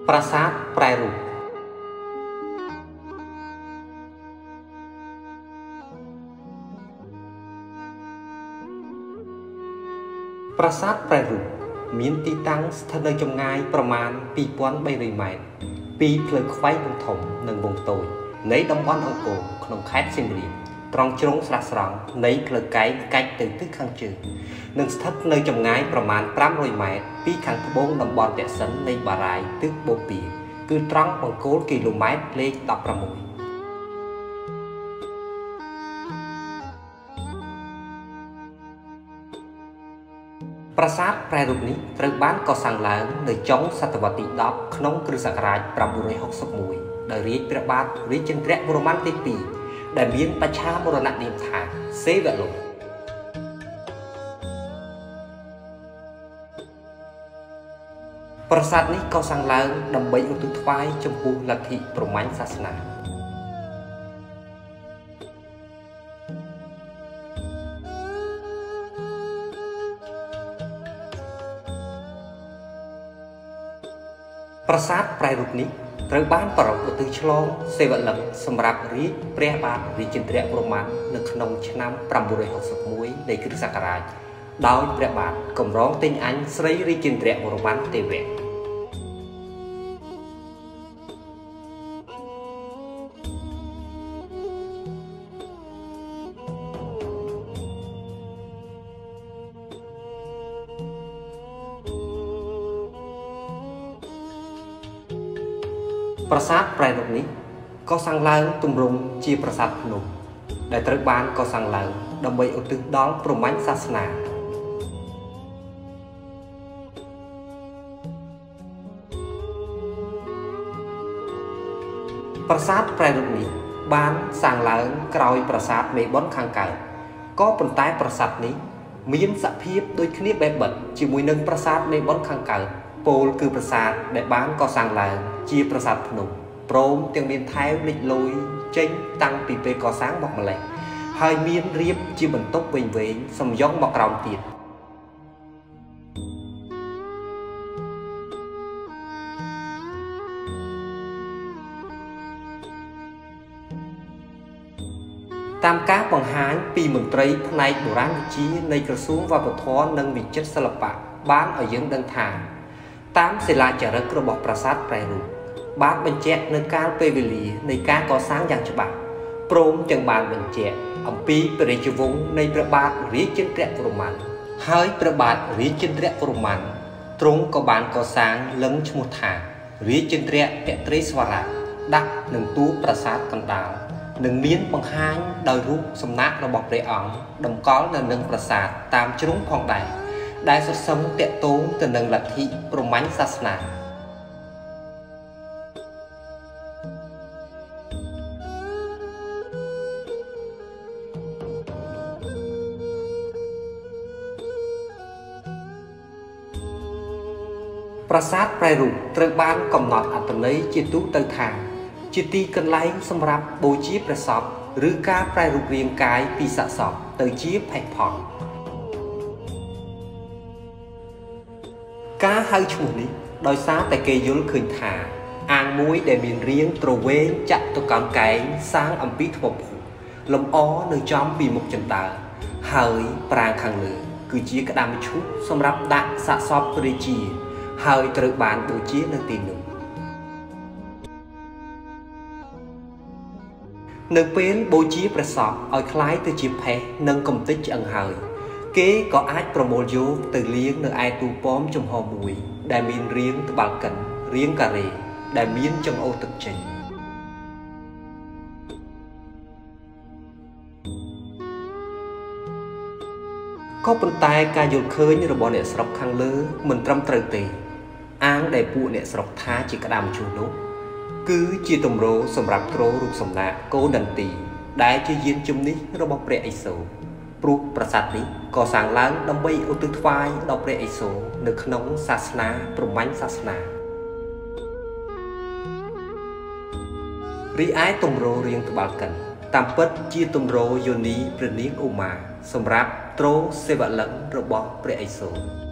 ប្រាសាទប្រែរូបប្រាសាទប្រែរូបមានទីតាំងស្ថិតនៅចម្ងាយប្រមាណ 2300 ម៉ែត្រពីផ្លូវខ្វែងវងធំនិងវងតូចនៃតំបន់អង្គរក្នុងខេត្តសៀមរាបត្រង់ជ្រុងស្រះស្រង់នៃផ្លូវកែងកាច់ទៅទិសខាងជើងនិងស្ថិតនៅចម្ងាយប្រមាណ 500 ម៉ែត្រពីខាងត្បូងតំបន់ទក្សិណនៃបារាយណ៍ទិសបូព៌ាគឺត្រង់បង្គោលគីឡូម៉ែត្រលេខ 16 ប្រាសាទប្រែរូបនេះត្រូវបានកសាងឡើងនៅចុងសតវត្សទី 10 ក្នុងគ្រិស្តសករាជ 961 ដោយរាជព្រះបាទរាជេន្ទ្រវរ្ម័នទី 2 ដែលមានបច្ឆាមរណនាមថាសេវលោកប្រាសាទនេះកសាងឡើងដើម្បីឧទ្ទិសថ្វាយចំពោះលទ្ធិព្រហ្មញ្ញសាសនាប្រាសាទប្រែរូបនេះត្រូវបានប្រារព្ធឧទ្ទិសឆ្លងសេវលឹង្គសម្រាប់រាជព្រះបាទរាជេន្ទ្រវរ្ម័ននៅក្នុងឆ្នាំ 961 នៃគ្រិស្តសករាជដោយព្រះបាទកម្រងទិញអញស្រីរាជេន្ទ្រវរ្ម័នទេវៈប្រាសាទប្រែរូបនេះកសាងឡើងទម្រង់ជាប្រាសាទភ្នំដែលត្រូវបានកសាងឡើងដើម្បីឧទ្ទិសដល់ព្រហ្មញ្ញសាសនាប្រាសាទប្រែរូបនេះបានសាងឡើងក្រោយប្រាសាទមេបុណ្យខាងកើតក៏ប៉ុន្តែប្រាសាទនេះមានសភាពដូចគ្នាបែបបិទជាមួយនឹងប្រាសាទមេបុណ្យខាងកើតពោលគឺប្រាសាទដែលបានកសាងឡើងជាប្រាសាទភ្នំព្រមទាំងមានថែវលេចលយចេញតាំងពីពេលកសាងមកម្លេះហើយមានរៀបជាបន្ទប់វែងៗសំយ៉ងមកក្រោមទៀតតាមការបង្ហាញពីមន្ត្រីផ្នែកបុរាណវិទ្យានៃក្រសួងវប្បធម៌និងវិចិត្រសិល្បៈបានឲ្យយើងដឹងថាតាមសិលាចារឹករបស់ប្រាសាទប្រែរូបបានបញ្ជាក់នៅកាលពេលវេលានៃការកសាងយ៉ាងច្បាស់ព្រមទាំងបានបញ្ជាក់អំពីព្រះរាជវង្សនៃព្រះបាទរាជេន្ទ្រវរ្ម័នហើយព្រះបាទរាជេន្ទ្រវរ្ម័នទ្រង់ក៏បានកសាងលឹង្គឈ្មោះថារាជេន្ទ្រភទ្រេស្វរៈដាក់នឹងតួប្រាសាទកណ្ដាលនិងមានបង្ហាញដោយរូបសំណាករបស់ព្រះអង្គតម្កល់នៅនឹងប្រាសាទតាមជ្រុងផងដែរដែលសរសឹងតាក់ទងទៅនឹងលទ្ធិព្រហ្មញ្ញសាសនាប្រាសាទប្រែរូបត្រូវបានកំណត់អត្ថន័យជាទូទៅថាជាទីកន្លែងសម្រាប់បូជាព្រះសពឬការប្រែរូបរាងកាយពីសាកសពទៅជាផេះផង់ការហៅឈ្មោះនេះដោយសារតែគេយល់ឃើញថាអាងមួយដែលមានរាងទ្រវែងចតុកោណកែងសាងអំពីថ្មភក់លម្អនៅចំពីមុខជណ្ដើរហើយប្រាង្គខាងលើគឺជាក្តារមឈូសសម្រាប់ដាក់សាកសពរាជាហើយត្រូវបានបូជានៅទីនោះនៅពេលបូជាព្រះសពឲ្យคล้ายទៅជាផេះនិងកំទេចឆ្អឹងហើយគេក៏អាចប្រមូលយកទៅលាងនៅឯទូប៉មចំហមួយដែលមានរាងត្បាល់កិនរាងការ៉េដែលមានចង្អុលទឹកចេញក៏ប៉ុន្តែការយល់ឃើញរបស់អ្នកស្រុកខាងលើមិនត្រឹមត្រូវទេអាងដែលពួកអ្នកស្រុកថាជាក្តាមជូរនោះគឺជាទម្រសម្រាប់ទ្ររូបសំណាកកូនន្ទីដែលជាយានជំនិះរបស់ព្រះឥសូរព្រោះប្រាសាទនេះក៏សាងឡើងដើម្បីឧទ្ទិសថ្វាយដល់ព្រះឥសូរនៅក្នុងសាសនាព្រហ្មញ្ញសាសនារីឯទម្ររាងត្បាល់កិនតាមពិតជាទម្រយោនីព្រះនាងឧមាសម្រាប់ទ្រសេវលឹង្គរបស់ព្រះឥសូរ